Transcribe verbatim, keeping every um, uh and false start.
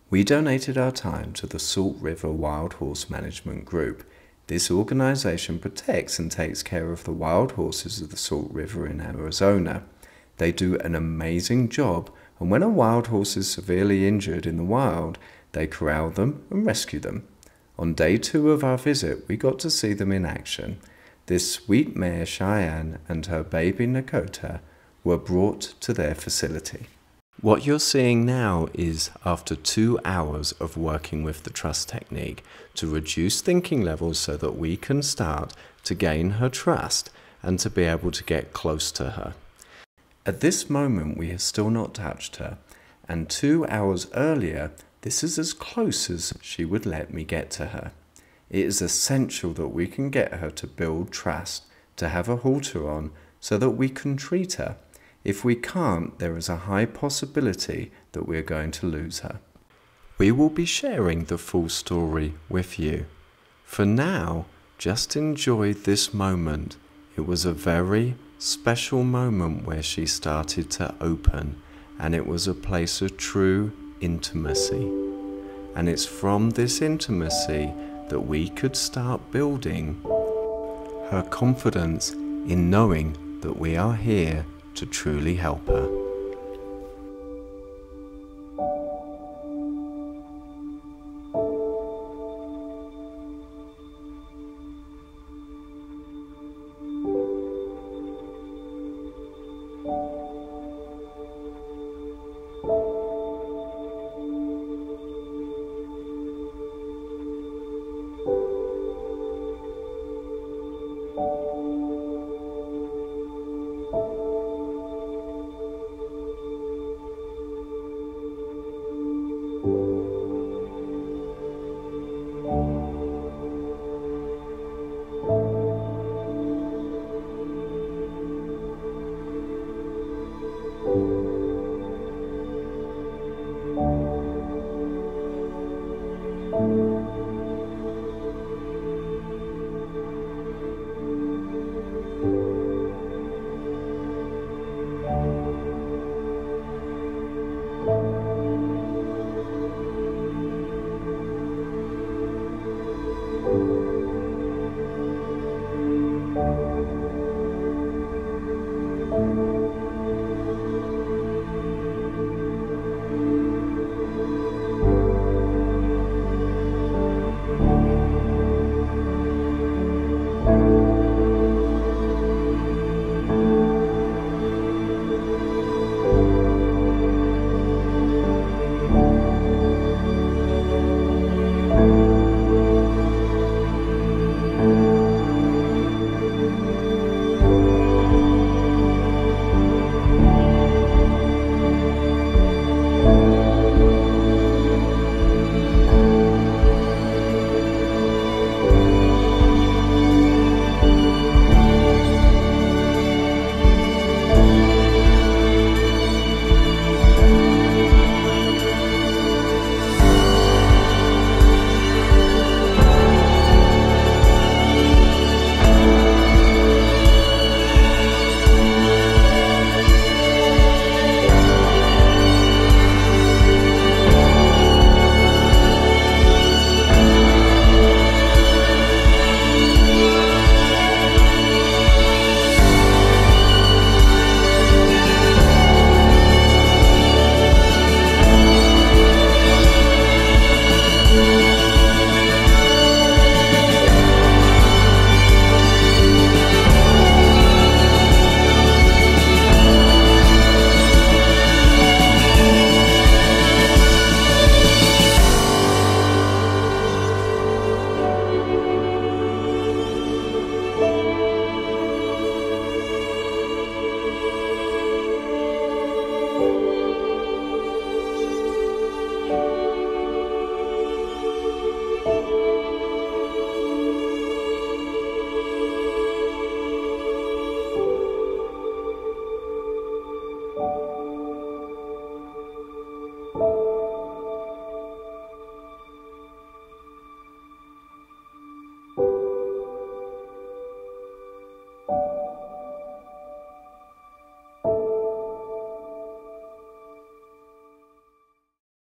We donated our time to the Salt River Wild Horse Management Group. This organization protects and takes care of the wild horses of the Salt River in Arizona. They do an amazing job, and when a wild horse is severely injured in the wild, they corral them and rescue them. On day two of our visit, we got to see them in action. This sweet mare Cheyenne and her baby Nakota were brought to their facility. What you're seeing now is after two hours of working with the trust technique to reduce thinking levels so that we can start to gain her trust and to be able to get close to her. At this moment, we have still not touched her, and two hours earlier, this is as close as she would let me get to her. It is essential that we can get her to build trust, to have a halter on so that we can treat her. If we can't, there is a high possibility that we're going to lose her. We will be sharing the full story with you. For now, just enjoy this moment. It was a very special moment where she started to open, and it was a place of true intimacy. And it's from this intimacy that we could start building her confidence in knowing that we are here to truly help her.